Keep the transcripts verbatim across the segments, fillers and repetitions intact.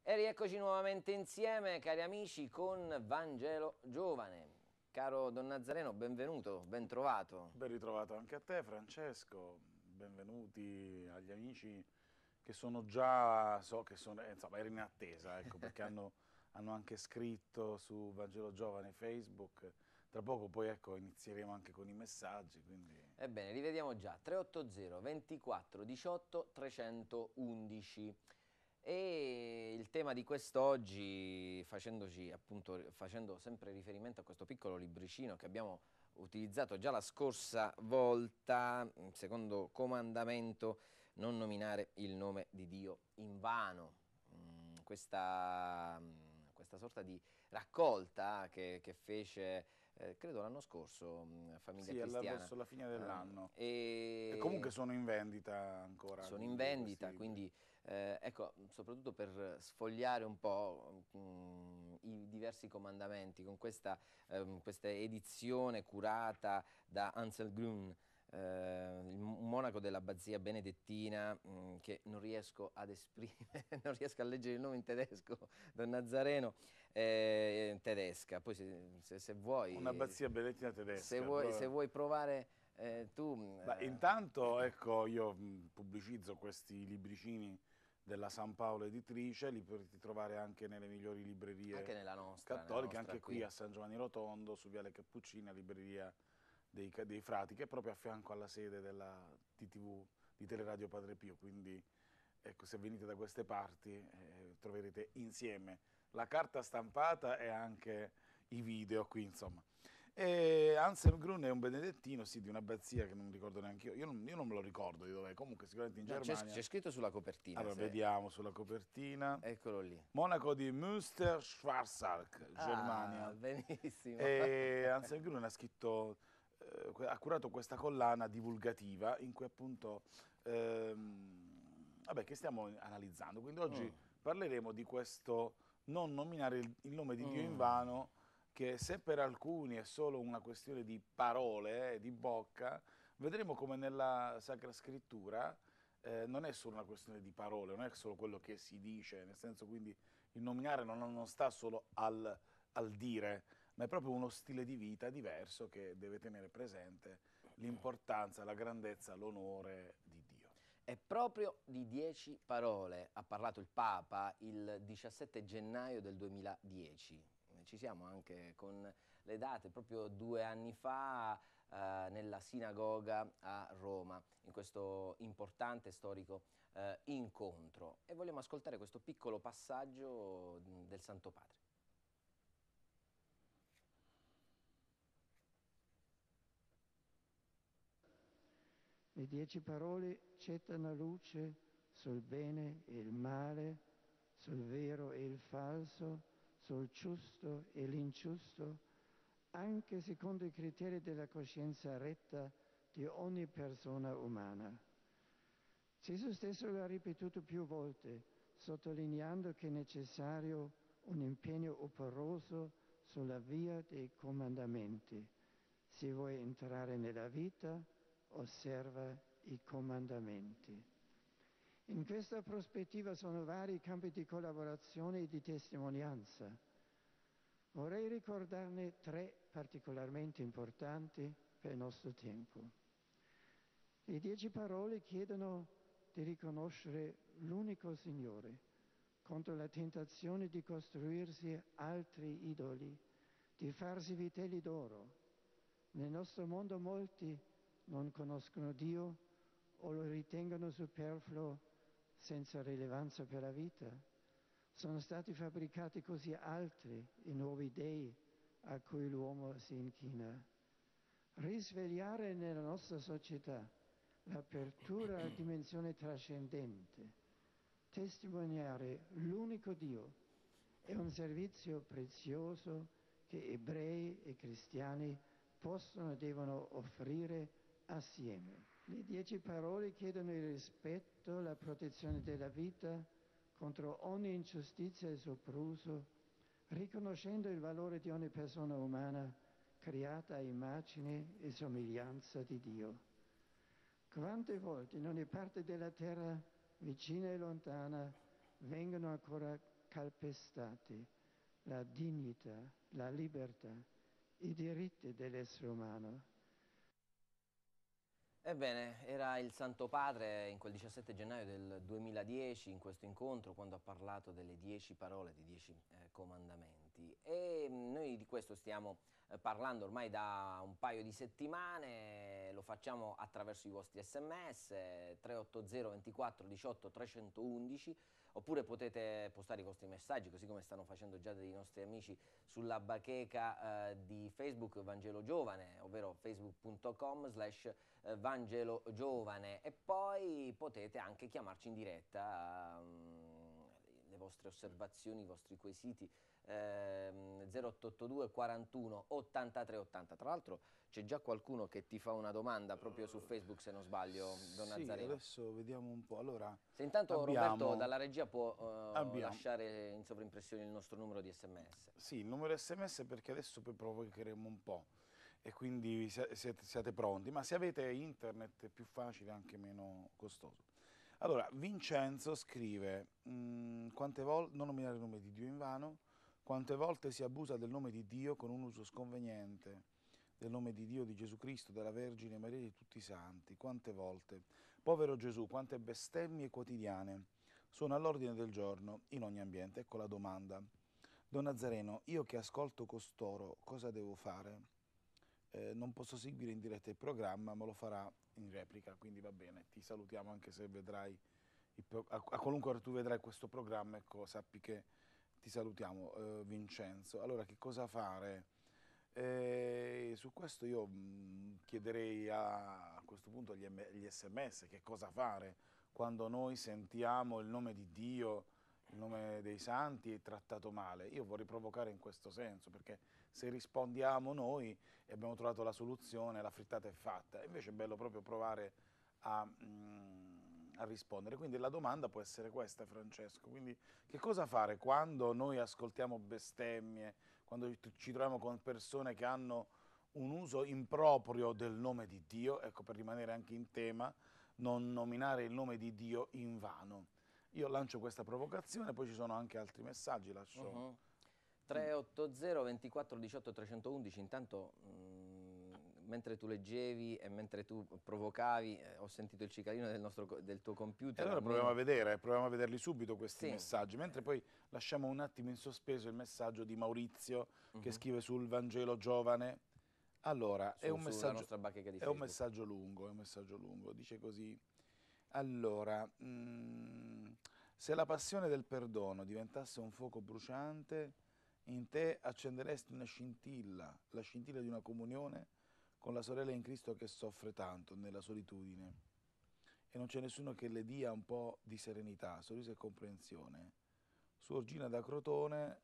E rieccoci nuovamente insieme, cari amici, con Vangelo Giovane. Caro Don Nazareno, benvenuto, ben trovato. Ben ritrovato anche a te, Francesco. Benvenuti agli amici che sono già, so che sono, eh, insomma, ero in attesa, ecco, perché hanno, hanno anche scritto su Vangelo Giovane Facebook. Tra poco poi, ecco, inizieremo anche con i messaggi, quindi... Ebbene, li vediamo già, tre otto zero ventiquattro diciotto trecentoundici. E il tema di quest'oggi, facendoci appunto, facendo sempre riferimento a questo piccolo libricino che abbiamo utilizzato già la scorsa volta, secondo comandamento, non nominare il nome di Dio in vano. Mm, questa, mm, questa sorta di raccolta che, che fece, eh, credo l'anno scorso, mm, Famiglia Sì, alla- Cristiana. verso la fine ehm, dell'anno. E comunque e sono in vendita ancora, sono in quindi, questi vendita, libri. quindi eh, ecco, soprattutto per sfogliare un po' mh, i diversi comandamenti con questa, ehm, questa edizione curata da Ansel Grün, eh, il un monaco dell'abbazia benedettina, mh, che non riesco ad esprimere, non riesco a leggere il nome in tedesco, Don Nazareno, eh, tedesca. Poi se, se- se vuoi, Un'abbazia benedettina se tedesca. vuoi, se Però... vuoi provare eh, tu... mh, Beh, eh, intanto, ecco, io mh, pubblicizzo questi libricini della San Paolo Editrice, li potete trovare anche nelle migliori anche librerie nella nostra, nella cattoliche, nostra anche qui qui. a San Giovanni Rotondo, su Viale Cappuccini, a libreria dei, ca- dei Frati, che è proprio a fianco alla sede della T T V di Teleradio Padre Pio, quindi ecco, se venite da queste parti eh, troverete insieme la carta stampata e anche i video qui, insomma. E Anselm Grun è un benedettino, sì, di un'abbazia che non ricordo neanche io. Io non, io non me lo ricordo di dov'è, comunque sicuramente in No, c'è Germania. c'è scritto sulla copertina, Allora, se... vediamo sulla copertina. eccolo lì. Monaco di Münster-Schwarzach, Ah, Germania. benissimo. E Anselm Grun ha scritto, eh, ha curato questa collana divulgativa in cui appunto, ehm, vabbè, che stiamo analizzando. Quindi oggi Mm, parleremo di questo non nominare il, il nome di Dio in mm. vano, che se per alcuni è solo una questione di parole, eh, di bocca, vedremo come nella Sacra Scrittura eh, non è solo una questione di parole, non è solo quello che si dice, nel senso, quindi il nominare non, non sta solo al, al dire, ma è proprio uno stile di vita diverso che deve tenere presente l'importanza, la grandezza, l'onore di Dio. E proprio di dieci parole ha parlato il Papa il diciassette gennaio del duemiladieci. Ci siamo anche con le date, proprio due anni fa eh, nella sinagoga a Roma, in questo importante storico eh, incontro. E vogliamo ascoltare questo piccolo passaggio mh, del Santo Padre. Le dieci parole gettano luce sul bene e il male, sul vero e il falso, sul giusto e l'ingiusto, anche secondo i criteri della coscienza retta di ogni persona umana. Gesù stesso l'ha ripetuto più volte, sottolineando che è necessario un impegno operoso sulla via dei comandamenti. Se vuoi entrare nella vita, osserva i comandamenti. In questa prospettiva sono vari campi di collaborazione e di testimonianza. Vorrei ricordarne tre particolarmente importanti per il nostro tempo. Le dieci parole chiedono di riconoscere l'unico Signore contro la tentazione di costruirsi altri idoli, di farsi vitelli d'oro. Nel nostro mondo molti non conoscono Dio o lo ritengono superfluo, senza rilevanza per la vita. Sono stati fabbricati così altri i nuovi dei a cui l'uomo si inchina. Risvegliare nella nostra società l'apertura alla dimensione trascendente, testimoniare l'unico Dio è un servizio prezioso che ebrei e cristiani possono e devono offrire assieme. Le dieci parole chiedono il rispetto, la protezione della vita contro ogni ingiustizia e sopruso, riconoscendo il valore di ogni persona umana creata a immagine e somiglianza di Dio. Quante volte in ogni parte della terra, vicina e lontana, vengono ancora calpestati la dignità, la libertà, i diritti dell'essere umano. Ebbene, era il Santo Padre in quel diciassette gennaio del duemiladieci, in questo incontro, quando ha parlato delle dieci parole, dei dieci eh, comandamenti. E mh, noi di questo stiamo eh, parlando ormai da un paio di settimane, lo facciamo attraverso i vostri sms, tre otto zero ventiquattro diciotto trecentoundici, oppure potete postare i vostri messaggi, così come stanno facendo già dei nostri amici sulla bacheca eh, di Facebook Vangelo Giovane, ovvero facebook punto com slash Vangelo Giovane, e poi potete anche chiamarci in diretta, um, le vostre osservazioni, i vostri quesiti, ehm, zero otto otto due quarantuno ottantatré ottanta. Tra l'altro c'è già qualcuno che ti fa una domanda proprio su Facebook, se non sbaglio, Don Sì, Nazareno. adesso vediamo un po'. Allora, se intanto abbiamo, Roberto dalla regia può uh, abbiamo, lasciare in sovraimpressione il nostro numero di sms. Sì, il numero sms, perché adesso poi provocheremo un po' e quindi siete, siate pronti, ma se avete internet è più facile, anche meno costoso. Allora, Vincenzo scrive, mh, quante volte, non nominare il nome di Dio invano, quante volte si abusa del nome di Dio con un uso sconveniente, del nome di Dio, di Gesù Cristo, della Vergine Maria e di tutti i santi, quante volte. Povero Gesù, quante bestemmie quotidiane sono all'ordine del giorno in ogni ambiente. Ecco la domanda. Don Nazareno, io che ascolto costoro, cosa devo fare? Eh, non posso seguire in diretta il programma, ma lo farà in replica, quindi va bene. Ti salutiamo anche se vedrai, il pro- a, a qualunque ora tu vedrai questo programma, ecco, sappi che ti salutiamo, eh, Vincenzo. Allora, che cosa fare? Eh, su questo io mh, chiederei a, a questo punto agli, agli sms che cosa fare quando noi sentiamo il nome di Dio, il nome dei santi trattato male. Io vorrei provocare in questo senso, perché se rispondiamo noi e abbiamo trovato la soluzione, la frittata è fatta. Invece è bello proprio provare a, mm, a rispondere. Quindi la domanda può essere questa, Francesco. Quindi che cosa fare quando noi ascoltiamo bestemmie, quando ci troviamo con persone che hanno un uso improprio del nome di Dio? Ecco, per rimanere anche in tema, non nominare il nome di Dio invano. Io lancio questa provocazione, poi ci sono anche altri messaggi, lascio... Uh-huh. tre otto zero ventiquattro diciotto trecentoundici, intanto mh, mentre tu leggevi e mentre tu provocavi eh, ho sentito il cicalino del, nostro, del tuo computer. E allora almeno... proviamo a vedere, proviamo a vederli subito questi sì. messaggi, mentre poi lasciamo un attimo in sospeso il messaggio di Maurizio uh-huh. che scrive sul Vangelo Giovane. Allora, su, è, un messaggio, di è un messaggio lungo, è un messaggio lungo, dice così. Allora, mh, se la passione del perdono diventasse un fuoco bruciante, in te accenderesti una scintilla, la scintilla di una comunione con la sorella in Cristo che soffre tanto nella solitudine. E non c'è nessuno che le dia un po' di serenità, sorriso e comprensione. Suor da Crotone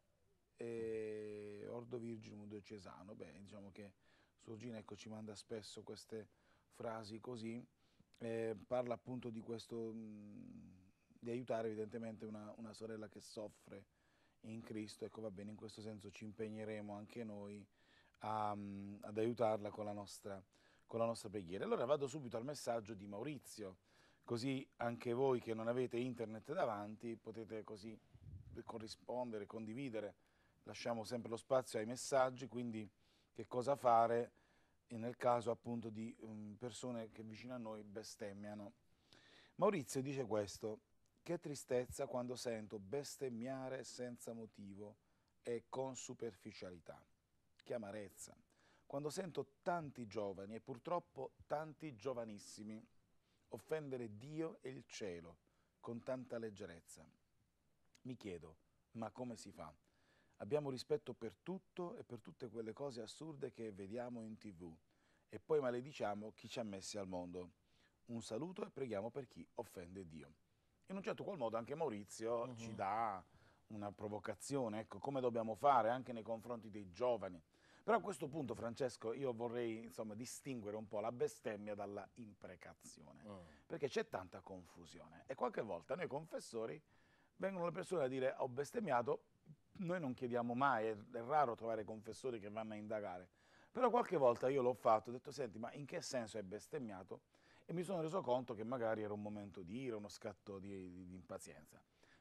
e Ordo Virginum diocesano. Beh, diciamo che Suor ecco, ci manda spesso queste frasi così. Eh, parla appunto di questo, mh, di aiutare evidentemente una, una sorella che soffre in Cristo. Ecco, va bene, in questo senso ci impegneremo anche noi a, um, ad aiutarla con la, nostra, con la nostra preghiera. Allora vado subito al messaggio di Maurizio, così anche voi che non avete internet davanti potete così corrispondere, condividere. Lasciamo sempre lo spazio ai messaggi, quindi che cosa fare nel caso appunto di um, persone che vicino a noi bestemmiano. Maurizio dice questo: che tristezza quando sento bestemmiare senza motivo e con superficialità. Che amarezza quando sento tanti giovani e purtroppo tanti giovanissimi offendere Dio e il cielo con tanta leggerezza. Mi chiedo, ma come si fa? Abbiamo rispetto per tutto e per tutte quelle cose assurde che vediamo in tv e poi malediciamo chi ci ha messi al mondo. Un saluto e preghiamo per chi offende Dio. In un certo qual modo anche Maurizio uh-huh. ci dà una provocazione, ecco, come dobbiamo fare anche nei confronti dei giovani. Però a questo punto, Francesco, io vorrei insomma distinguere un po' la bestemmia dalla imprecazione, uh-huh. perché c'è tanta confusione e qualche volta noi confessori vengono le persone a dire ho bestemmiato. Noi non chiediamo mai, è, è raro trovare confessori che vanno a indagare, però qualche volta io l'ho fatto, ho detto senti, ma in che senso è bestemmiato? E mi sono reso conto che magari era un momento di ira, uno scatto di, di, di impazienza.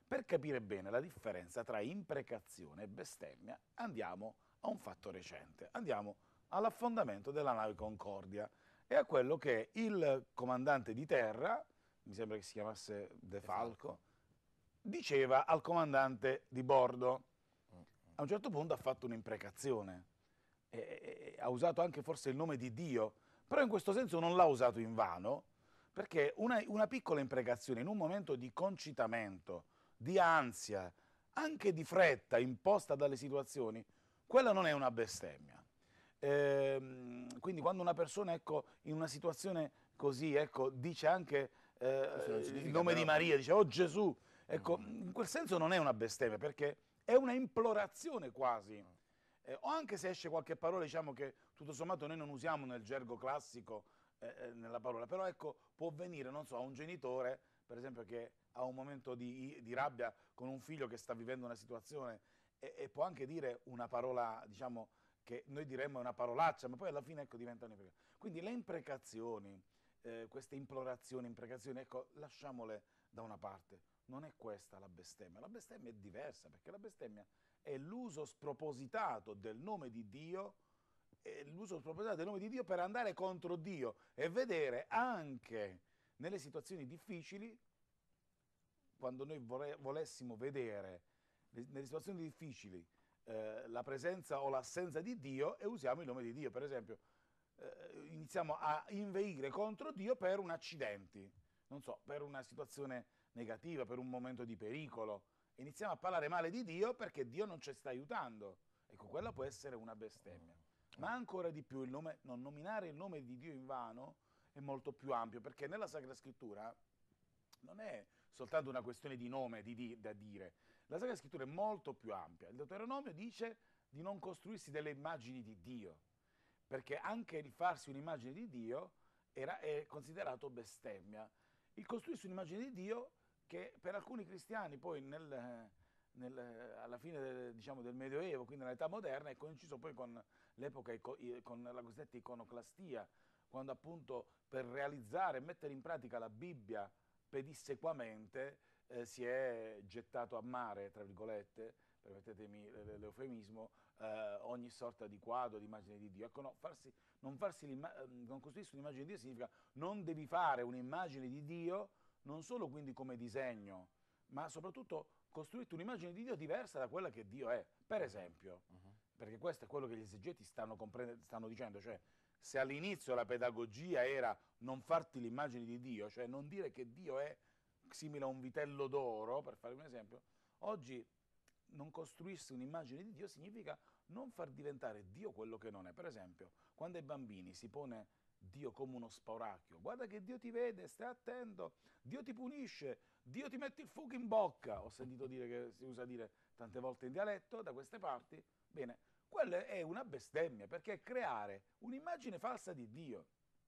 Per capire bene la differenza tra imprecazione e bestemmia andiamo a un fatto recente, andiamo all'affondamento della nave Concordia e a quello che il comandante di terra, mi sembra che si chiamasse De Falco, diceva al comandante di bordo. A un certo punto ha fatto un'imprecazione, e, e, ha usato anche forse il nome di Dio, però in questo senso non l'ha usato invano, perché una, una piccola imprecazione in un momento di concitamento, di ansia, anche di fretta imposta dalle situazioni, quella non è una bestemmia. Ehm, quindi quando una persona, ecco, in una situazione così, ecco, dice anche eh, il nome di Maria, dice "Oh Gesù", ecco, mm. in quel senso non è una bestemmia, perché è una implorazione quasi. Eh, o anche se esce qualche parola, diciamo, che tutto sommato noi non usiamo nel gergo classico, eh, nella parola, però ecco, può venire, non so, a un genitore, per esempio, che ha un momento di, di rabbia con un figlio che sta vivendo una situazione e, e può anche dire una parola, diciamo, che noi diremmo è una parolaccia, ma poi alla fine, ecco, diventa un'imprecazione. Quindi le imprecazioni, eh, queste implorazioni, imprecazioni, ecco, lasciamole da una parte. Non è questa la bestemmia. La bestemmia è diversa, perché la bestemmia è l'uso spropositato del nome di Dio, è l'uso spropositato del nome di Dio per andare contro Dio e vedere anche nelle situazioni difficili, quando noi vole, volessimo vedere nelle situazioni difficili eh, la presenza o l'assenza di Dio, e usiamo il nome di Dio. Per esempio, eh, iniziamo a inveire contro Dio per un accidente, non so, per una situazione negativa, per un momento di pericolo, iniziamo a parlare male di Dio perché Dio non ci sta aiutando. Ecco, quella può essere una bestemmia. Ma ancora di più, il nome, non nominare il nome di Dio invano è molto più ampio, perché nella Sacra Scrittura non è soltanto una questione di nome di, di, da dire. La Sacra Scrittura è molto più ampia. Il Deuteronomio dice di non costruirsi delle immagini di Dio, perché anche il farsi un'immagine di Dio era, è considerato bestemmia. Il costruirsi un'immagine di Dio, che per alcuni cristiani poi nel, nel, alla fine del, diciamo, del Medioevo, quindi nell'età moderna, è coinciso poi con l'epoca, con la cosiddetta iconoclastia, quando appunto per realizzare e mettere in pratica la Bibbia pedissequamente eh, si è gettato a mare, tra virgolette, permettetemi l'eufemismo, eh, ogni sorta di quadro, di immagine di Dio. Ecco, no, farsi, non, farsi non costruirsi un'immagine di Dio significa non devi fare un'immagine di Dio, non solo quindi come disegno, ma soprattutto costruirti un'immagine di Dio diversa da quella che Dio è. Per esempio, uh-huh. perché questo è quello che gli esegeti stanno, stanno dicendo, cioè se all'inizio la pedagogia era non farti l'immagine di Dio, cioè non dire che Dio è simile a un vitello d'oro, per fare un esempio, oggi non costruirsi un'immagine di Dio significa non far diventare Dio quello che non è. Per esempio, quando ai bambini si pone Dio come uno spauracchio, guarda che Dio ti vede, stai attento, Dio ti punisce, Dio ti mette il fuoco in bocca, ho sentito dire che si usa dire tante volte in dialetto da queste parti, bene, quella è una bestemmia, perché è creare un'immagine falsa di Dio.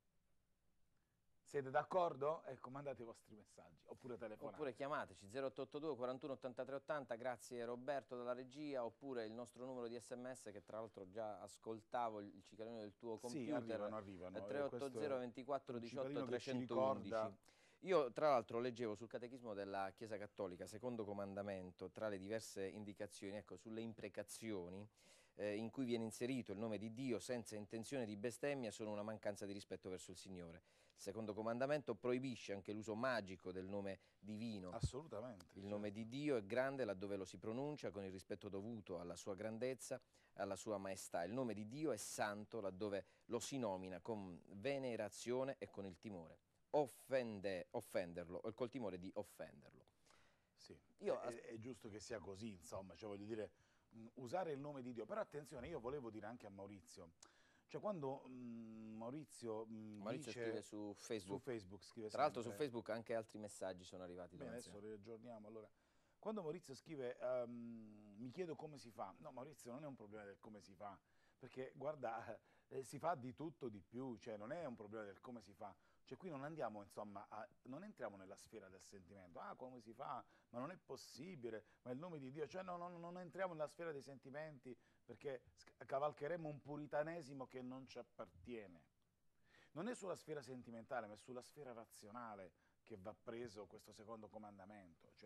Siete d'accordo? Ecco, mandate i vostri messaggi, oppure telefonate. Oppure chiamateci zero otto otto due quarantuno ottantatré ottanta, grazie Roberto dalla regia, oppure il nostro numero di sms, che tra l'altro già ascoltavo, il cicalino del tuo computer. Sì, arrivano, arrivano. tre otto zero ventiquattro diciotto trecentoundici. Io tra l'altro leggevo sul Catechismo della Chiesa Cattolica, secondo comandamento, tra le diverse indicazioni, ecco, sulle imprecazioni, eh, in cui viene inserito il nome di Dio senza intenzione di bestemmia, sono una mancanza di rispetto verso il Signore. Il secondo comandamento proibisce anche l'uso magico del nome divino. Assolutamente. Il certo. nome di Dio è grande laddove lo si pronuncia con il rispetto dovuto alla sua grandezza, alla sua maestà. Il nome di Dio è santo laddove lo si nomina con venerazione e con il timore. Offende, offenderlo, e col timore di offenderlo. Sì, io, è, è giusto che sia così, insomma, cioè voglio dire, mh, usare il nome di Dio. Però attenzione, io volevo dire anche a Maurizio, cioè quando mh, Maurizio, mh, Maurizio dice, scrive su Facebook, su Facebook scrive tra l'altro su sempre, Facebook anche altri messaggi sono arrivati. Bene, adesso riaggiorniamo. Allora, quando Maurizio scrive um, mi chiedo come si fa, no, Maurizio, non è un problema del come si fa, perché guarda, eh, si fa di tutto di più, cioè non è un problema del come si fa. Cioè qui non andiamo, insomma, a, non entriamo nella sfera del sentimento, ah, come si fa, ma non è possibile, ma il nome di Dio, cioè no, no, non entriamo nella sfera dei sentimenti, perché cavalcheremo un puritanesimo che non ci appartiene. Non è sulla sfera sentimentale, ma è sulla sfera razionale che va preso questo secondo comandamento, cioè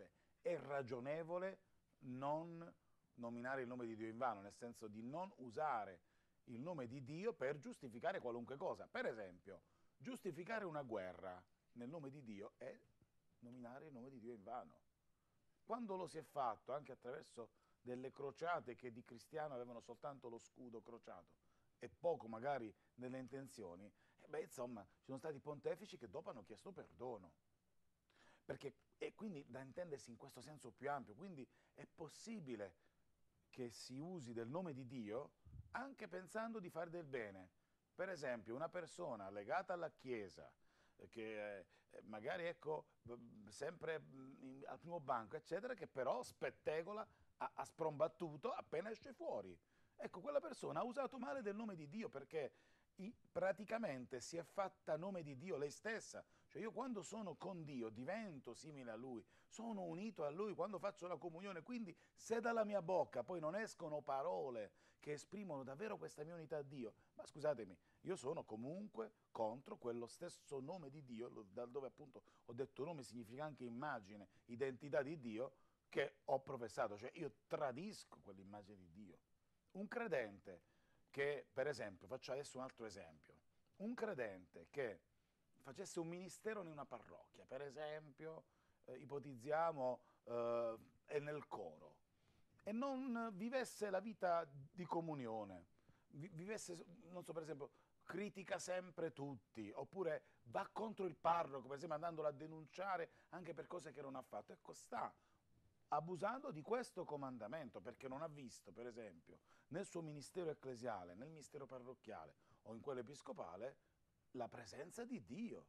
è ragionevole non nominare il nome di Dio invano, nel senso di non usare il nome di Dio per giustificare qualunque cosa. Per esempio, giustificare una guerra nel nome di Dio è nominare il nome di Dio invano. Quando lo si è fatto anche attraverso delle crociate che di cristiano avevano soltanto lo scudo crociato e poco magari nelle intenzioni, eh beh, insomma, ci sono stati pontefici che dopo hanno chiesto perdono. Perché, e quindi da intendersi in questo senso più ampio, quindi è possibile che si usi del nome di Dio anche pensando di fare del bene. Per esempio, una persona legata alla Chiesa, che eh, magari ecco sempre in, al primo banco, eccetera, che però spettegola a, a sprombattuto appena esce fuori. Ecco, quella persona ha usato male del nome di Dio perché i, praticamente si è fatta nome di Dio lei stessa. Cioè io quando sono con Dio divento simile a Lui, sono unito a Lui quando faccio la comunione, quindi se dalla mia bocca poi non escono parole che esprimono davvero questa mia unità a Dio, ma scusatemi, io sono comunque contro quello stesso nome di Dio, dal dove appunto ho detto nome significa anche immagine, identità di Dio, che ho professato, cioè io tradisco quell'immagine di Dio. Un credente che, per esempio, faccio adesso un altro esempio, un credente che facesse un ministero in una parrocchia, per esempio, eh, ipotizziamo, eh, è nel coro, e non vivesse la vita di comunione, vi, vivesse, non so, per esempio, critica sempre tutti, oppure va contro il parroco, per esempio andandolo a denunciare anche per cose che non ha fatto, ecco, sta abusando di questo comandamento, perché non ha visto, per esempio, nel suo ministero ecclesiale, nel ministero parrocchiale o in quello episcopale, la presenza di Dio.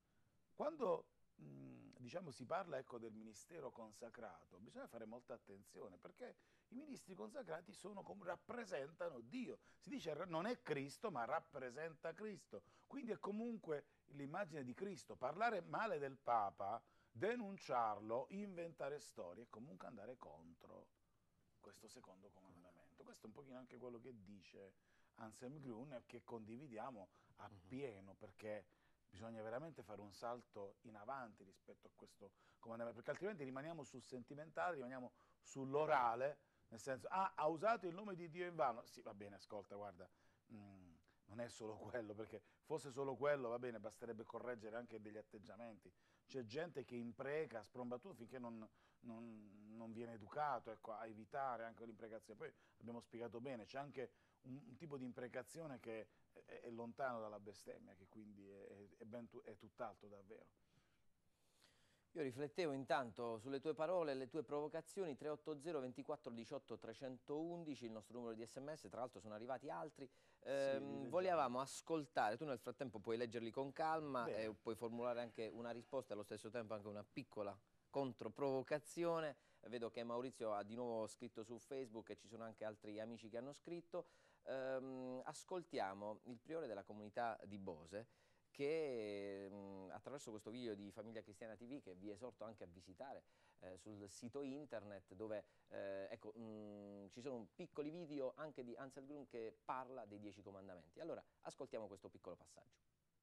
Quando mh, diciamo, si parla ecco, del ministero consacrato, bisogna fare molta attenzione, perché i ministri consacrati sono, rappresentano Dio. Si dice non è Cristo, ma rappresenta Cristo. Quindi è comunque l'immagine di Cristo. Parlare male del Papa, denunciarlo, inventare storie, è comunque andare contro questo secondo comandamento. Questo è un pochino anche quello che dice Anselm Grun, che condividiamo appieno, perché bisogna veramente fare un salto in avanti rispetto a questo comandamento, perché altrimenti rimaniamo sul sentimentale, rimaniamo sull'orale, nel senso, ah, ha usato il nome di Dio invano. Sì, va bene, ascolta, guarda, mh, non è solo quello, perché fosse solo quello, va bene, basterebbe correggere anche degli atteggiamenti. C'è gente che impreca, sprombattuto, finché non, non, non viene educato, ecco, a evitare anche l'imprecazione. Poi abbiamo spiegato bene, c'è anche un, un tipo di imprecazione che è, è lontano dalla bestemmia, che quindi è, è, ben tu, è tutt'altro davvero. Io riflettevo intanto sulle tue parole e le tue provocazioni. Tre otto zero ventiquattro diciotto trecentoundici, il nostro numero di sms, tra l'altro sono arrivati altri. Eh, sì, volevamo ascoltare, tu nel frattempo puoi leggerli con calma. Bene. E puoi formulare anche una risposta e allo stesso tempo anche una piccola controprovocazione. Vedo che Maurizio ha di nuovo scritto su Facebook e ci sono anche altri amici che hanno scritto. Eh, ascoltiamo il priore della comunità di Bose, che mh, attraverso questo video di Famiglia Cristiana T V, che vi esorto anche a visitare eh, sul sito internet, dove eh, ecco, mh, ci sono piccoli video anche di Anselm Grun che parla dei Dieci Comandamenti. Allora, ascoltiamo questo piccolo passaggio.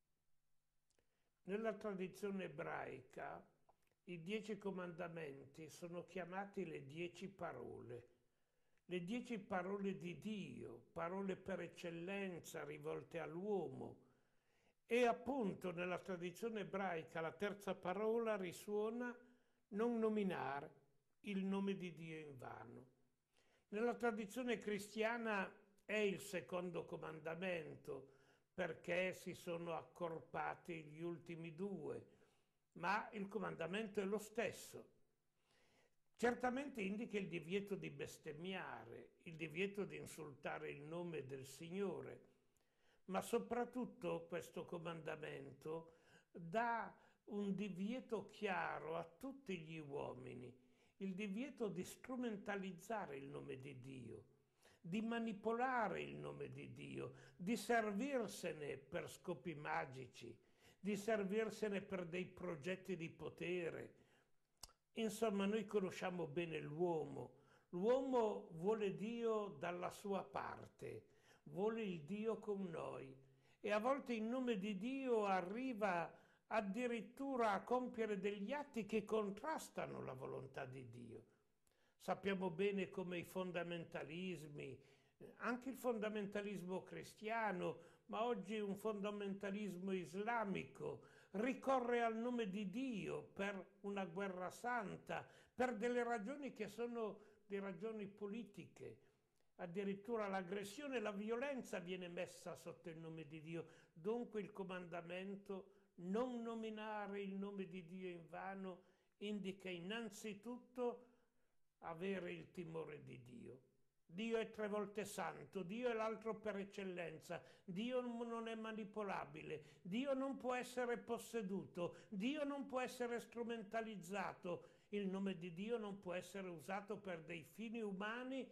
Nella tradizione ebraica i Dieci Comandamenti sono chiamati le Dieci Parole. Le Dieci Parole di Dio, parole per eccellenza rivolte all'uomo. E appunto nella tradizione ebraica la terza parola risuona non nominare il nome di Dio invano. Nella tradizione cristiana è il secondo comandamento, perché si sono accorpati gli ultimi due, ma il comandamento è lo stesso. Certamente indica il divieto di bestemmiare, il divieto di insultare il nome del Signore, ma soprattutto questo comandamento dà un divieto chiaro a tutti gli uomini, il divieto di strumentalizzare il nome di Dio, di manipolare il nome di Dio, di servirsene per scopi magici, di servirsene per dei progetti di potere. Insomma, noi conosciamo bene l'uomo. L'uomo vuole Dio dalla sua parte, vuole il Dio con noi, e a volte in nome di Dio arriva addirittura a compiere degli atti che contrastano la volontà di Dio. Sappiamo bene come i fondamentalismi, anche il fondamentalismo cristiano, ma oggi un fondamentalismo islamico, ricorre al nome di Dio per una guerra santa, per delle ragioni che sono di ragioni politiche. Addirittura l'aggressione e la violenza viene messa sotto il nome di Dio. Dunque il comandamento non nominare il nome di Dio in vano indica innanzitutto avere il timore di Dio. Dio è tre volte santo, Dio è l'altro per eccellenza, Dio non è manipolabile, Dio non può essere posseduto, Dio non può essere strumentalizzato, il nome di Dio non può essere usato per dei fini umani,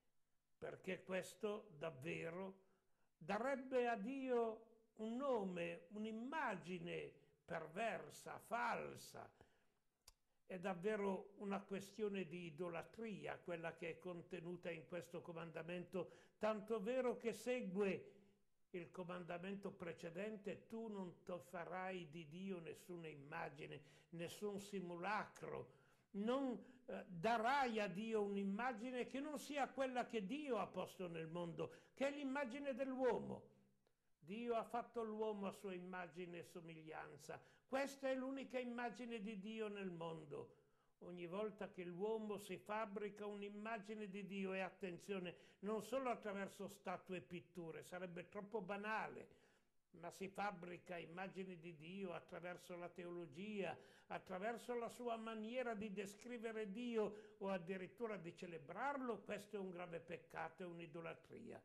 perché questo davvero darebbe a Dio un nome, un'immagine perversa, falsa. È davvero una questione di idolatria quella che è contenuta in questo comandamento, tanto vero che segue il comandamento precedente: tu non ti farai di Dio nessuna immagine, nessun simulacro, non eh, darai a Dio un'immagine che non sia quella che Dio ha posto nel mondo, che è l'immagine dell'uomo. Dio ha fatto l'uomo a sua immagine e somiglianza. Questa è l'unica immagine di Dio nel mondo. Ogni volta che l'uomo si fabbrica un'immagine di Dio, e attenzione, non solo attraverso statue e pitture, sarebbe troppo banale, ma si fabbrica immagini di Dio attraverso la teologia, attraverso la sua maniera di descrivere Dio o addirittura di celebrarlo, questo è un grave peccato, è un'idolatria.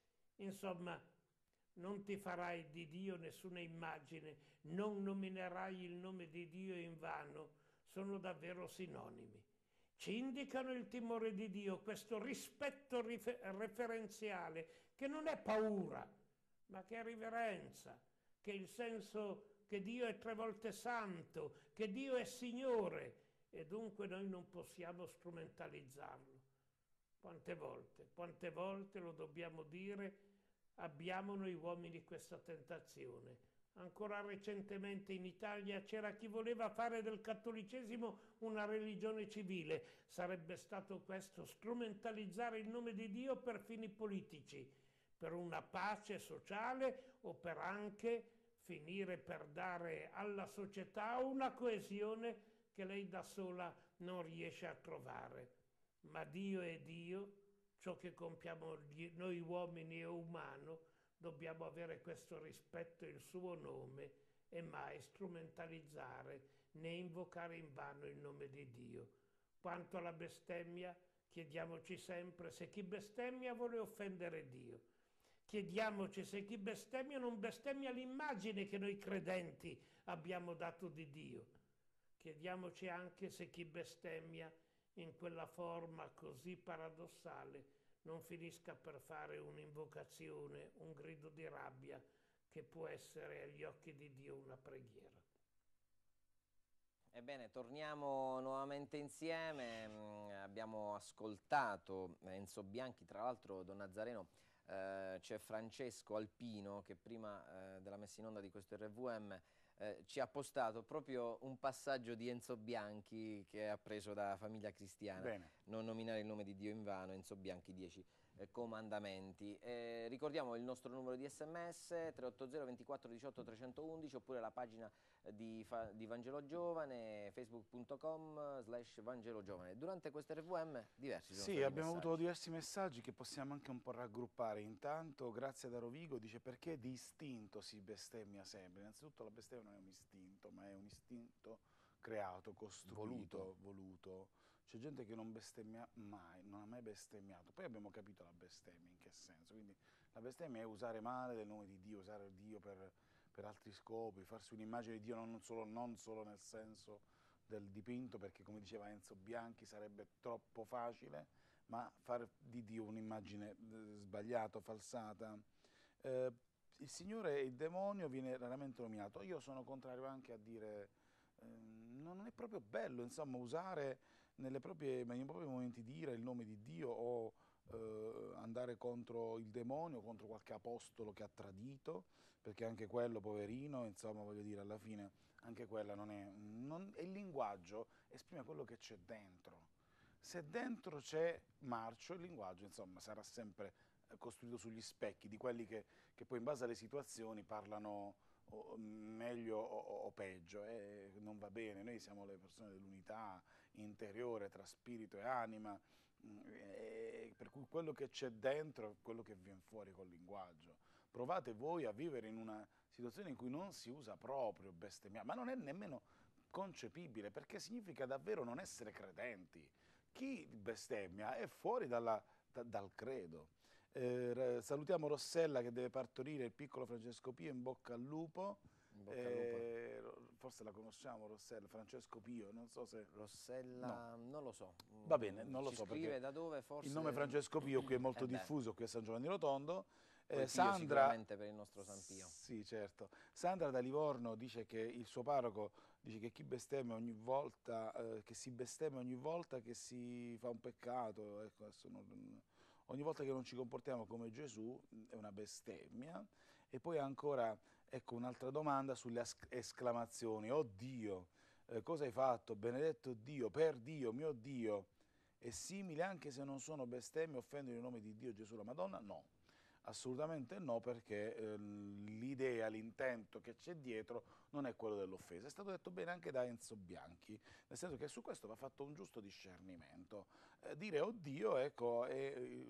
Insomma, non ti farai di Dio nessuna immagine, non nominerai il nome di Dio in vano, sono davvero sinonimi. Ci indicano il timore di Dio, questo rispetto rifer- referenziale, che non è paura, ma che è riverenza, che è il senso che Dio è tre volte santo, che Dio è Signore, e dunque noi non possiamo strumentalizzarlo. Quante volte, quante volte lo dobbiamo dire, abbiamo noi uomini questa tentazione. Ancora recentemente in Italia c'era chi voleva fare del cattolicesimo una religione civile. Sarebbe stato questo strumentalizzare il nome di Dio per fini politici, per una pace sociale o per anche finire per dare alla società una coesione che lei da sola non riesce a trovare. Ma Dio è Dio. Ciò che compiamo noi uomini è umano, dobbiamo avere questo rispetto e il suo nome e mai strumentalizzare né invocare in vano il nome di Dio. Quanto alla bestemmia, chiediamoci sempre se chi bestemmia vuole offendere Dio. Chiediamoci se chi bestemmia non bestemmia l'immagine che noi credenti abbiamo dato di Dio. Chiediamoci anche se chi bestemmia in quella forma così paradossale non finisca per fare un'invocazione, un grido di rabbia che può essere agli occhi di Dio una preghiera. Ebbene, torniamo nuovamente insieme. Mm, abbiamo ascoltato Enzo Bianchi, tra l'altro, Don Nazareno, eh, c'è Francesco Alpino che prima eh, della messa in onda di questo R V M Eh, ci ha postato proprio un passaggio di Enzo Bianchi che ha preso da Famiglia Cristiana. Bene. Non nominare il nome di Dio in vano, Enzo Bianchi, dieci eh, comandamenti. Eh, ricordiamo il nostro numero di sms tre otto zero ventiquattro diciotto trecentoundici, oppure la pagina eh, di, fa, di Vangelo Giovane, facebook punto com slash Vangelo Giovane. Durante questo R V M diversi sono Sì, stati abbiamo messaggi. avuto diversi messaggi che possiamo anche un po' raggruppare. Intanto, grazie da Rovigo, dice: perché di istinto si bestemmia sempre? Innanzitutto la bestemmia non è un istinto, ma è un istinto creato, costruito, voluto. voluto. C'è gente che non bestemmia mai, non ha mai bestemmiato. Poi abbiamo capito la bestemmia in che senso. Quindi la bestemmia è usare male del nome di Dio, usare Dio per, per altri scopi, farsi un'immagine di Dio non solo, non solo nel senso del dipinto, perché come diceva Enzo Bianchi sarebbe troppo facile, ma fare di Dio un'immagine eh, sbagliata, falsata. Eh, il Signore e il demonio viene raramente nominato. Io sono contrario anche a dire eh, non è proprio bello, insomma, usare nelle proprie, nei propri momenti di ira il nome di Dio, o eh, andare contro il demonio, contro qualche apostolo che ha tradito, perché anche quello, poverino, insomma, voglio dire, alla fine anche quella non è, non, il linguaggio esprime quello che c'è dentro. Se dentro c'è marcio, il linguaggio insomma sarà sempre eh, costruito sugli specchi di quelli che, che poi in base alle situazioni parlano o, meglio o, o peggio, e non va bene. Noi siamo le persone dell'unità interiore tra spirito e anima, mh, e per cui quello che c'è dentro è quello che viene fuori col linguaggio. Provate voi a vivere in una situazione in cui non si usa proprio bestemmiare, ma non è nemmeno concepibile, perché significa davvero non essere credenti. Chi bestemmia è fuori dalla, da, dal credo. Eh, salutiamo Rossella che deve partorire il piccolo Francesco Pio, in bocca al lupo. In bocca al lupo. Eh, forse la conosciamo Rossella, Francesco Pio, non so se... Rossella, no. non lo so. Va bene, non lo Ci so scrive perché da dove forse... il nome Francesco Pio qui è molto Eh beh. diffuso, qui a San Giovanni Rotondo. Poi Eh, Pio Sandra, sicuramente per il nostro San Pio. sì, certo. Sandra da Livorno dice che il suo parroco dice che chi bestemmia ogni volta, eh, che si bestemmia ogni volta che si fa un peccato, ecco, adesso non- ogni volta che non ci comportiamo come Gesù è una bestemmia. E poi ancora, ecco, un'altra domanda sulle as- esclamazioni. Oh Dio, eh, cosa hai fatto? Benedetto Dio, per Dio, mio Dio. È simile anche se non sono bestemmie, offendono il nome di Dio, Gesù, la Madonna? No. Assolutamente no, perché eh, l'idea, l'intento che c'è dietro non è quello dell'offesa. È stato detto bene anche da Enzo Bianchi, nel senso che su questo va fatto un giusto discernimento. Eh, dire oddio, ecco, è eh,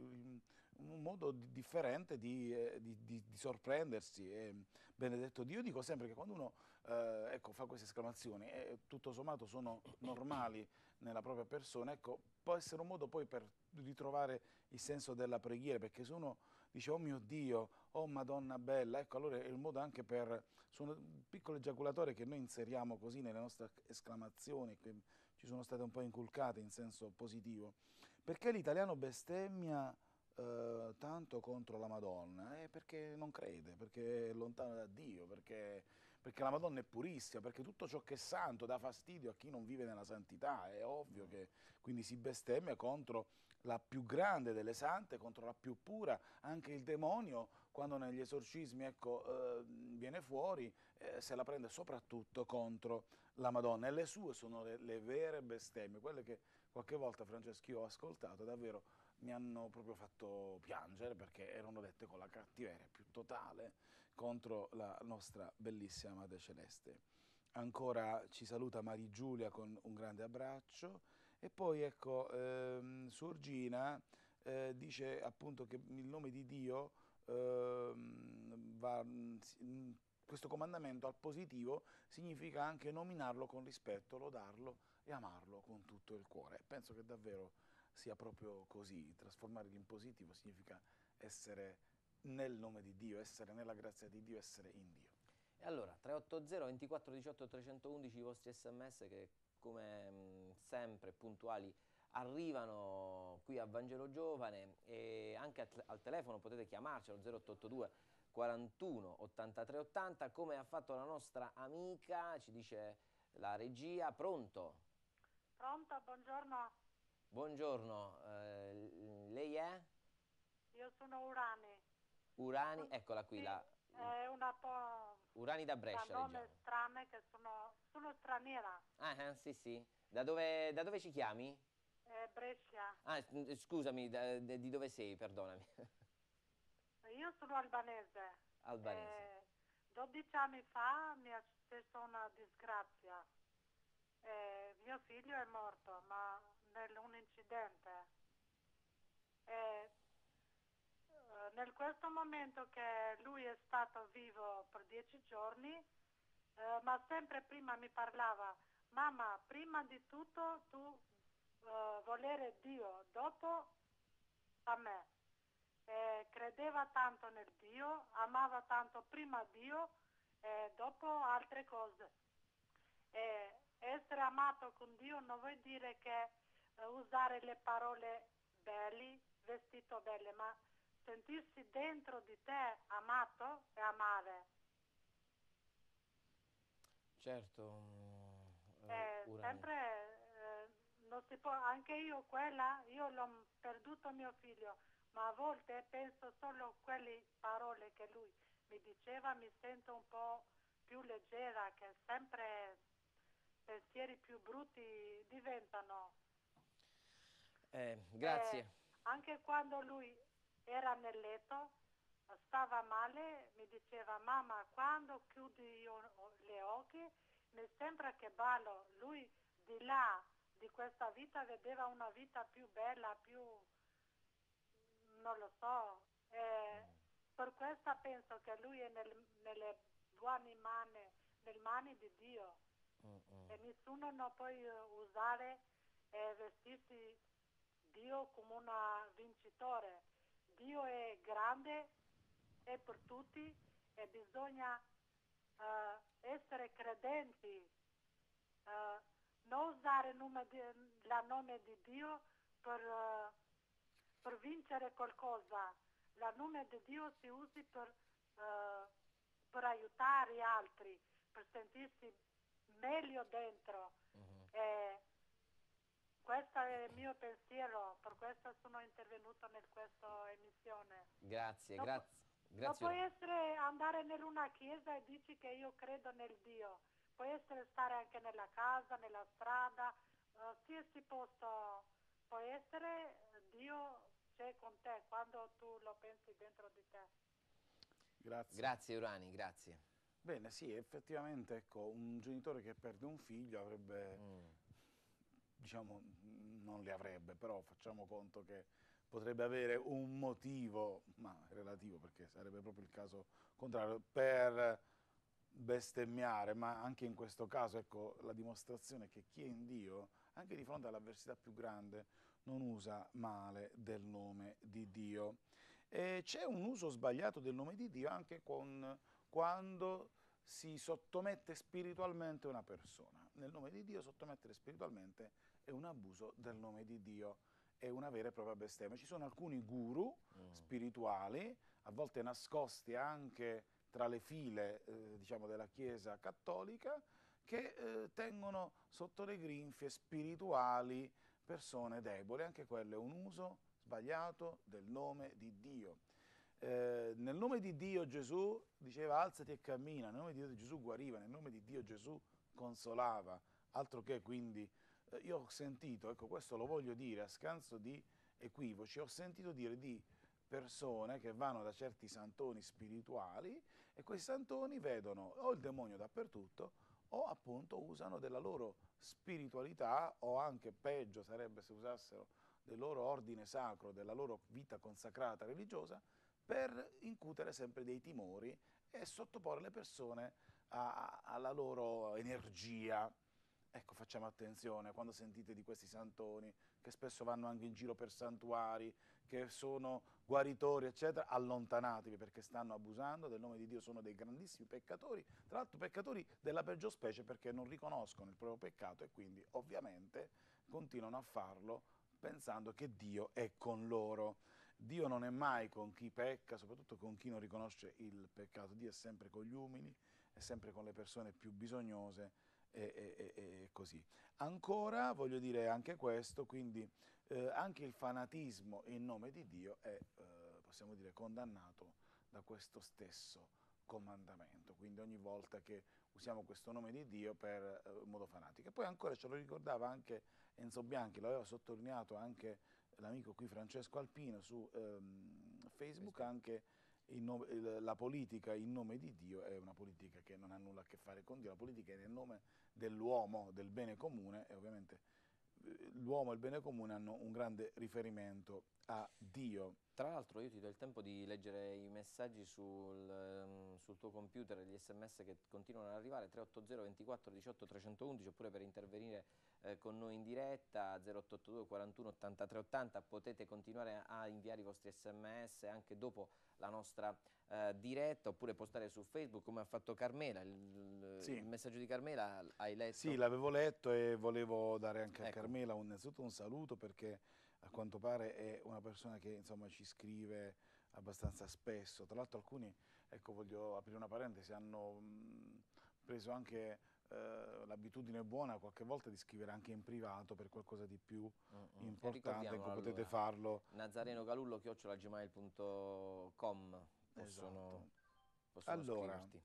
un modo di- differente di, eh, di- di- di sorprendersi. E, benedetto Dio, io dico sempre che quando uno eh, ecco, fa queste esclamazioni e tutto sommato sono normali nella propria persona, ecco, può essere un modo poi per ritrovare il senso della preghiera, perché se uno dice oh mio Dio, oh Madonna bella, ecco, allora è il modo anche per, sono piccole giaculatori che noi inseriamo così nelle nostre esclamazioni, che ci sono state un po' inculcate in senso positivo. Perché l'italiano bestemmia eh, tanto contro la Madonna? Eh, perché non crede, perché è lontano da Dio, perché, perché la Madonna è purissima, perché tutto ciò che è santo dà fastidio a chi non vive nella santità, è ovvio che quindi si bestemmia contro la più grande delle sante, contro la più pura. Anche il demonio, quando negli esorcismi ecco, eh, viene fuori, eh, se la prende soprattutto contro la Madonna, e le sue sono le, le vere bestemmie, quelle che qualche volta, Francesco, io ho ascoltato, davvero mi hanno proprio fatto piangere, perché erano dette con la cattiveria più totale contro la nostra bellissima Madre Celeste. Ancora ci saluta Mari Giulia con un grande abbraccio. E poi ecco, ehm, Suor eh, dice appunto che il nome di Dio ehm, va, mh, questo comandamento al positivo significa anche nominarlo con rispetto, lodarlo e amarlo con tutto il cuore. Penso che davvero sia proprio così. Trasformare in positivo significa essere nel nome di Dio, essere nella grazia di Dio, essere in Dio. E allora, tre otto zero ventiquattro diciotto trecentoundici i vostri sms che come mh, sempre puntuali arrivano qui a Vangelo Giovane, e anche al, al telefono potete chiamarci allo zero otto otto due quarantuno ottantatré ottanta, come ha fatto la nostra amica, ci dice la regia. Pronto? Pronto, buongiorno. Buongiorno, eh, lei è? Io sono Urani. Urani, Sono- eccola qui, sì, la è una po' Urani da da Brescia, nome leggiamo. strane che sono, sono straniera. Ah, eh, sì, sì. Da dove, da dove ci chiami? È Brescia. Ah, s- scusami, da- de- di dove sei, perdonami. Io sono albanese. Albanese. Eh, dodici anni fa mi è successa una disgrazia. Eh, mio figlio è morto, ma in un incidente. Eh, eh, nel questo momento che lui è stato vivo per dieci giorni, eh, ma sempre prima mi parlava, mamma, prima di tutto tu eh, volere Dio, dopo a me. Eh, credeva tanto nel Dio, amava tanto prima Dio e dopo altre cose. Eh, essere amato con Dio non vuol dire che eh, usare le parole belli, vestito belle, ma sentirsi dentro di te amato e amare. Certo, mm, eh, Eh, Urani. sempre eh, non si può, anche io quella, io l'ho perduto mio figlio, ma a volte penso solo a quelle parole che lui mi diceva, mi sento un po' più leggera, che sempre pensieri più brutti diventano. Eh, grazie. Eh, anche quando lui era nel letto, stava male, mi diceva: mamma, quando chiudi io le occhi mi sembra che ballo. Lui di là, di questa vita, vedeva una vita più bella, più, non lo so. Eh, per questo penso che lui è nel, nelle buone mani, nelle mani di Dio. Mm-mm. E nessuno non può usare e vestirsi Dio come un vincitore. Dio è grande, è per tutti, e bisogna uh, essere credenti, uh, non usare nome di, la nome di Dio per, uh, per vincere qualcosa. La nome di Dio si usi per, uh, per aiutare altri, per sentirsi meglio dentro. Mm-hmm. E questo è il mio pensiero, per questo sono intervenuto in questa emissione. Grazie, non grazie. Non grazie. puoi essere andare in una chiesa e dici che io credo nel Dio. Puoi essere stare anche nella casa, nella strada, qualsiasi posto. Può essere, Dio c'è con te quando tu lo pensi dentro di te. Grazie. Grazie Urani, grazie. Bene, sì, effettivamente, ecco, un genitore che perde un figlio avrebbe, Mm. diciamo, non li avrebbe, però facciamo conto che potrebbe avere un motivo, ma relativo, perché sarebbe proprio il caso contrario, per bestemmiare, ma anche in questo caso, ecco, la dimostrazione che chi è in Dio, anche di fronte all'avversità più grande, non usa male del nome di Dio. E c'è un uso sbagliato del nome di Dio anche con, quando si sottomette spiritualmente una persona. Nel nome di Dio sottomettere spiritualmente è un abuso del nome di Dio, è una vera e propria bestemmia. Ci sono alcuni guru Mm. spirituali, a volte nascosti anche tra le file eh, diciamo della Chiesa cattolica, che eh, tengono sotto le grinfie spirituali persone deboli. Anche quello è un uso sbagliato del nome di Dio. Eh, nel nome di Dio Gesù diceva alzati e cammina, nel nome di Dio Gesù guariva, nel nome di Dio Gesù consolava, altro che quindi eh, io ho sentito, ecco questo lo voglio dire a scanso di equivoci, ho sentito dire di persone che vanno da certi santoni spirituali e quei santoni vedono o il demonio dappertutto o appunto usano della loro spiritualità, o anche peggio sarebbe se usassero del loro ordine sacro, della loro vita consacrata religiosa, per incutere sempre dei timori e sottoporre le persone a, a, alla loro energia. Ecco, facciamo attenzione quando sentite di questi santoni che spesso vanno anche in giro per santuari, che sono guaritori, eccetera, allontanatevi perché stanno abusando del nome di Dio, sono dei grandissimi peccatori, tra l'altro peccatori della peggior specie perché non riconoscono il proprio peccato e quindi ovviamente continuano a farlo pensando che Dio è con loro. Dio non è mai con chi pecca, soprattutto con chi non riconosce il peccato. Dio è sempre con gli umili, è sempre con le persone più bisognose e, e, e, e così. Ancora, voglio dire anche questo, quindi eh, anche il fanatismo in nome di Dio è, eh, possiamo dire, condannato da questo stesso comandamento. Quindi ogni volta che usiamo questo nome di Dio per eh, modo fanatico. E poi ancora ce lo ricordava anche Enzo Bianchi, l'aveva sottolineato anche l'amico qui Francesco Alpino su ehm, Facebook, anche il nome, il, la politica in nome di Dio è una politica che non ha nulla a che fare con Dio, la politica è nel nome dell'uomo, del bene comune, e ovviamente eh, l'uomo e il bene comune hanno un grande riferimento a Dio. Tra l'altro io ti do il tempo di leggere i messaggi sul, um, sul tuo computer, gli sms che continuano ad arrivare, tre otto zero ventiquattro diciotto trecentoundici, oppure per intervenire eh, con noi in diretta zero otto otto due quarantuno ottantatré ottanta, potete continuare a inviare i vostri sms anche dopo la nostra eh, diretta, oppure postare su Facebook come ha fatto Carmela. Il, Sì. il messaggio di Carmela hai letto? Sì, l'avevo letto e volevo dare anche Ecco. a Carmela un, innanzitutto un saluto, perché a quanto pare è una persona che insomma ci scrive abbastanza spesso. Tra l'altro alcuni, ecco, voglio aprire una parentesi, hanno mh, preso anche eh, l'abitudine buona qualche volta di scrivere anche in privato per qualcosa di più Mm-mm. importante. Ecco, potete allora, farlo. Nazareno Galullo chiocciola gmail punto com possono, Esatto. possono Allora, scriverti.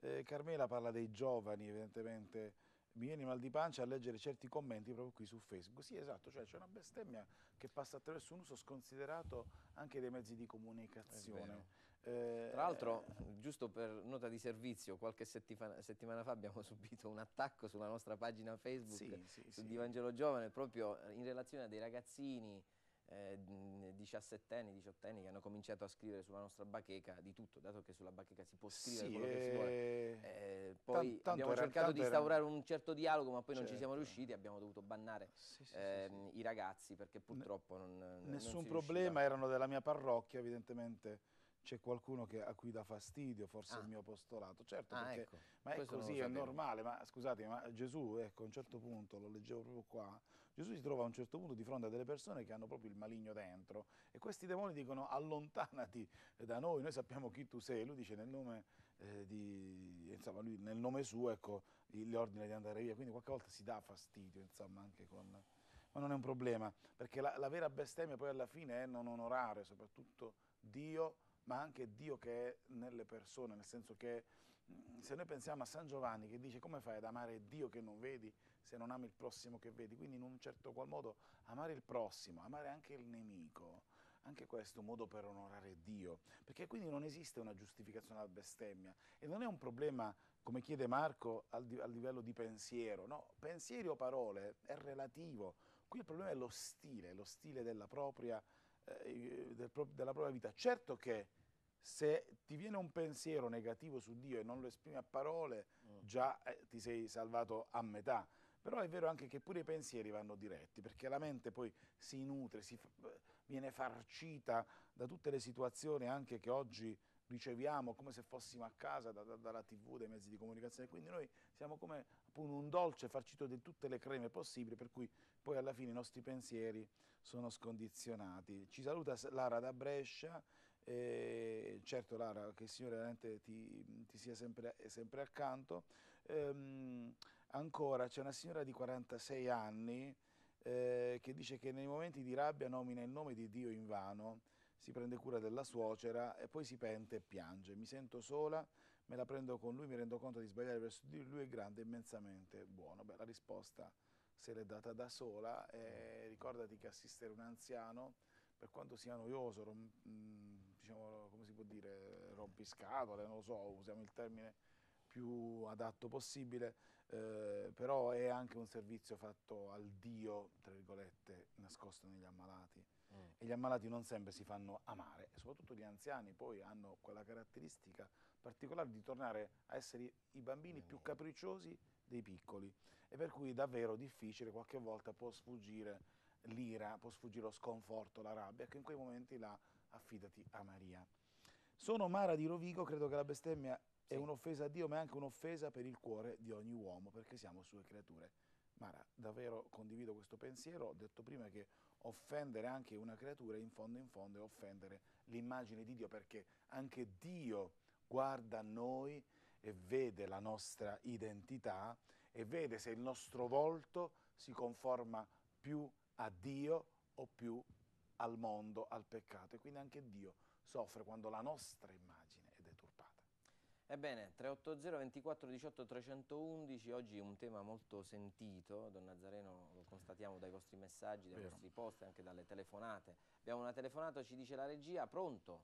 Eh, Carmela parla dei giovani, evidentemente. Mi viene mal di pancia a leggere certi commenti proprio qui su Facebook. Sì, esatto, cioè c'è una bestemmia che passa attraverso un uso sconsiderato anche dei mezzi di comunicazione. Eh, Tra l'altro, giusto per nota di servizio, qualche settimana, settimana fa abbiamo subito un attacco sulla nostra pagina Facebook sì, sì, su sì. Di Vangelo Giovane, proprio in relazione a dei ragazzini eh, diciassettenni, diciottenni che hanno cominciato a scrivere sulla nostra bacheca di tutto, dato che sulla bacheca si può scrivere Sì, quello che si vuole. eh, Eh, poi tan- tanto abbiamo era- cercato tanto di era- instaurare un certo dialogo, ma poi non ci siamo certo. riusciti, abbiamo dovuto bannare Sì, sì, sì, ehm, sì. i ragazzi perché purtroppo non, non Nessun si problema, riusciva. erano della mia parrocchia, evidentemente c'è qualcuno che, a cui dà fastidio, forse Ah. il mio postolato, certo, Ah, perché ecco, ma è questo non lo così, è sapevo. normale, ma scusate, ma Gesù, ecco, a un certo punto, lo leggevo proprio qua, Gesù si trova a un certo punto di fronte a delle persone che hanno proprio il maligno dentro e questi demoni dicono allontanati da noi, noi sappiamo chi tu sei, lui dice nel nome eh, di, insomma, lui nel nome suo, ecco, gli ordina di andare via, quindi qualche volta si dà fastidio, insomma, anche con... Ma non è un problema, perché la, la vera bestemmia poi alla fine è non onorare soprattutto Dio, ma anche Dio che è nelle persone, nel senso che mh, se noi pensiamo a San Giovanni che dice come fai ad amare Dio che non vedi se non ami il prossimo che vedi, quindi in un certo qual modo amare il prossimo, amare anche il nemico, anche questo è un modo per onorare Dio, perché quindi non esiste una giustificazione alla bestemmia e non è un problema, come chiede Marco, al, di, al livello di pensiero, no, pensieri o parole è relativo. Qui il problema è lo stile, lo stile della propria, eh, del pro- della propria vita. Certo che se ti viene un pensiero negativo su Dio e non lo esprimi a parole, già eh, ti sei salvato a metà. Però è vero anche che pure i pensieri vanno diretti, perché la mente poi si nutre, si f- viene farcita da tutte le situazioni anche che oggi riceviamo come se fossimo a casa da, da, dalla tivù, dai mezzi di comunicazione. Quindi noi siamo come appunto un dolce farcito di tutte le creme possibili, per cui poi alla fine i nostri pensieri sono scondizionati. Ci saluta Lara da Brescia, eh, certo Lara, che il Signore veramente ti, ti sia sempre, sempre accanto. Ehm, ancora c'è una signora di quarantasei anni eh, che dice che nei momenti di rabbia nomina il nome di Dio invano, si prende cura della suocera e poi si pente e piange. Mi sento sola, me la prendo con lui, mi rendo conto di sbagliare verso Dio, lui è grande e immensamente buono. Beh, la risposta se l'è data da sola e ricordati che assistere un anziano, per quanto sia noioso, rom, mh, diciamo, come si può dire, rompiscatole, non lo so, usiamo il termine più adatto possibile, eh, però è anche un servizio fatto al Dio, tra virgolette, nascosto negli ammalati. Mm. E gli ammalati non sempre si fanno amare, e soprattutto gli anziani poi hanno quella caratteristica particolare di tornare a essere i bambini più capricciosi dei piccoli, e per cui è davvero difficile, qualche volta può sfuggire l'ira, può sfuggire lo sconforto, la rabbia, che in quei momenti là affidati a Maria. Sono Mara di Rovigo, credo che la bestemmia è un'offesa a Dio, ma è anche un'offesa per il cuore di ogni uomo, perché siamo sue creature. Mara, davvero condivido questo pensiero, ho detto prima che offendere anche una creatura in fondo in fondo è offendere l'immagine di Dio, perché anche Dio guarda a noi e vede la nostra identità e vede se il nostro volto si conforma più a Dio o più al mondo, al peccato, e quindi anche Dio soffre quando la nostra immagine è deturpata. Ebbene, tre otto zero ventiquattro diciotto trecentoundici, oggi un tema molto sentito, Don Nazareno, lo constatiamo dai vostri messaggi, dai Vero. vostri post e anche dalle telefonate. Abbiamo una telefonata, ci dice la regia, pronto?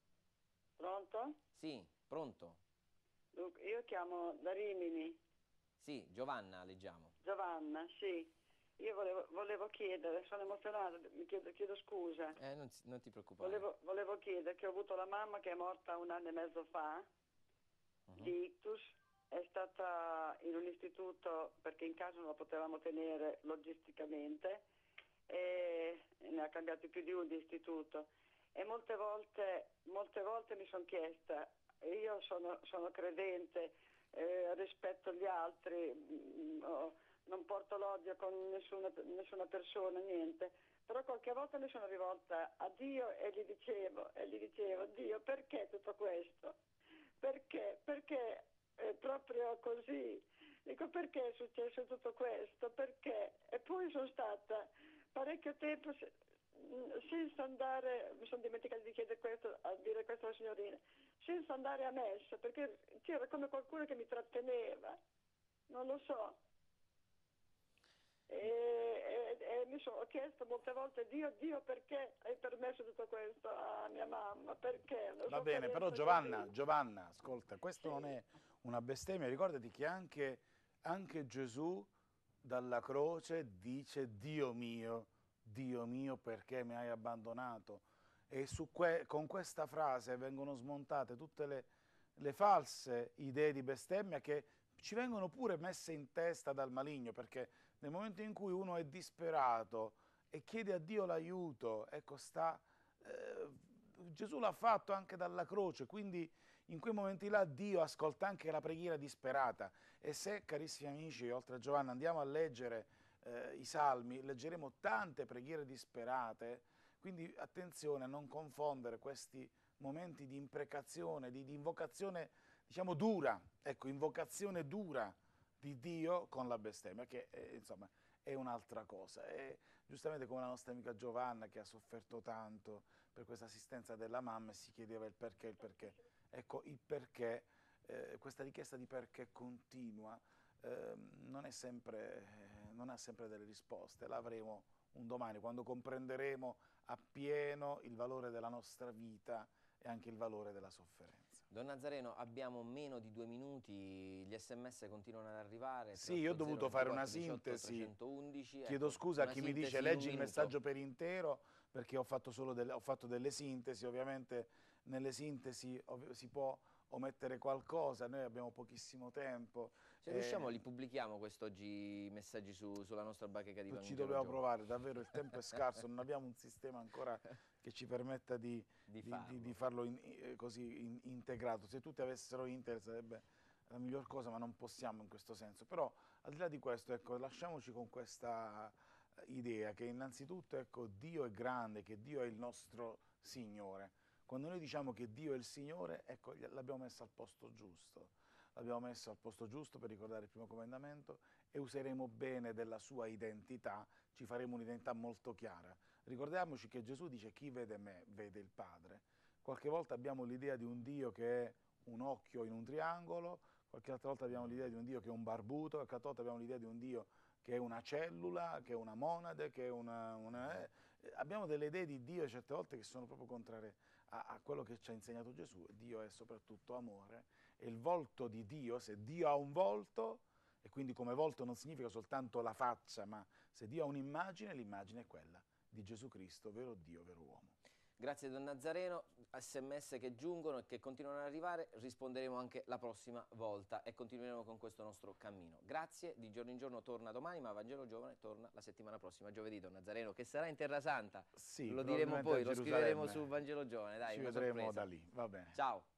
Pronto? Sì, pronto? Dunque, io chiamo da Rimini. Sì, Giovanna, leggiamo. Giovanna, sì. Io volevo, volevo chiedere, sono emozionata, mi chiedo, chiedo scusa. Eh, non, non ti preoccupare. Volevo, volevo chiedere che ho avuto la mamma che è morta un anno e mezzo fa, uh-huh. di ictus, è stata in un istituto perché in casa non la potevamo tenere logisticamente e ne ha cambiati più di uno di istituto. E molte volte, molte volte mi sono chiesta, io sono, sono credente, eh, rispetto gli altri, mh, oh, non porto l'odio con nessuna, nessuna persona, niente, però qualche volta mi sono rivolta a Dio e gli dicevo, e gli dicevo, Dio, perché tutto questo? Perché? Perché è proprio così? Dico, perché è successo tutto questo? Perché? E poi sono stata parecchio tempo senza andare, mi sono dimenticata di chiedere questo, a dire questo alla signorina, senza andare a messa, perché c'era come qualcuno che mi tratteneva, non lo so. E, e, e mi sono chiesto molte volte, Dio, Dio, perché hai permesso tutto questo a mia mamma? Perché? Una Va bene, però sofferenza Giovanna, così. Giovanna, ascolta, questo Sì. non è una bestemmia, ricordati che anche, anche Gesù dalla croce dice Dio mio, Dio mio, perché mi hai abbandonato? E su que- con questa frase vengono smontate tutte le, le false idee di bestemmia che ci vengono pure messe in testa dal maligno, perché nel momento in cui uno è disperato e chiede a Dio l'aiuto, ecco, sta, eh, Gesù l'ha fatto anche dalla croce, quindi in quei momenti là Dio ascolta anche la preghiera disperata. E se, carissimi amici, oltre a Giovanna, andiamo a leggere eh, i salmi, leggeremo tante preghiere disperate, quindi attenzione a non confondere questi momenti di imprecazione, di, di invocazione, diciamo, dura, ecco, invocazione dura di Dio con la bestemmia, che eh, insomma è un'altra cosa. E giustamente come la nostra amica Giovanna, che ha sofferto tanto per questa assistenza della mamma, e si chiedeva il perché, il perché. Ecco, il perché, eh, questa richiesta di perché continua, eh, non è sempre, eh, non ha sempre delle risposte. L'avremo un domani, quando comprenderemo appieno il valore della nostra vita e anche il valore della sofferenza. Don Nazareno, abbiamo meno di due minuti, gli sms continuano ad arrivare. Sì, io ho dovuto fare una sintesi. trecentoundici. Chiedo Ecco, scusa a chi mi dice leggi il minuto. messaggio per intero, perché ho fatto solo delle, ho fatto delle sintesi. Ovviamente nelle sintesi ov- si può omettere qualcosa, noi abbiamo pochissimo tempo. Se riusciamo li pubblichiamo quest'oggi i messaggi su, sulla nostra bacheca di Vangelo Ci dobbiamo Giovane. provare, davvero il tempo è scarso, non abbiamo un sistema ancora che ci permetta di, Di di, farlo. di, di farlo in- eh, così in- integrato. Se tutti avessero Inter sarebbe la miglior cosa, ma non possiamo in questo senso. Però al di là di questo, ecco, lasciamoci con questa eh, idea che innanzitutto, ecco, Dio è grande, che Dio è il nostro Signore. Quando noi diciamo che Dio è il Signore, ecco, gli- l'abbiamo messo al posto giusto. L'abbiamo messo al posto giusto per ricordare il primo comandamento e useremo bene della sua identità, ci faremo un'identità molto chiara. Ricordiamoci che Gesù dice: chi vede me vede il Padre. Qualche volta abbiamo l'idea di un Dio che è un occhio in un triangolo, qualche altra volta abbiamo l'idea di un Dio che è un barbuto, qualche altra volta abbiamo l'idea di un Dio che è una cellula, che è una monade, che è una... una eh. Abbiamo delle idee di Dio certe volte che sono proprio contrarie a, a quello che ci ha insegnato Gesù. Dio è soprattutto amore, e il volto di Dio, se Dio ha un volto, e quindi come volto non significa soltanto la faccia, ma se Dio ha un'immagine, l'immagine è quella di Gesù Cristo, vero Dio, vero uomo. Grazie Don Nazareno, sms che giungono e che continuano ad arrivare, risponderemo anche la prossima volta e continueremo con questo nostro cammino. Grazie, di giorno in giorno torna domani, ma Vangelo Giovane torna la settimana prossima, giovedì, Don Nazareno, che sarà in Terra Santa. Sì, lo diremo probabilmente poi, a lo scriveremo Gerusalemme. su Vangelo Giovane, dai, Ci una vedremo sorpresa. da lì, va bene. Ciao.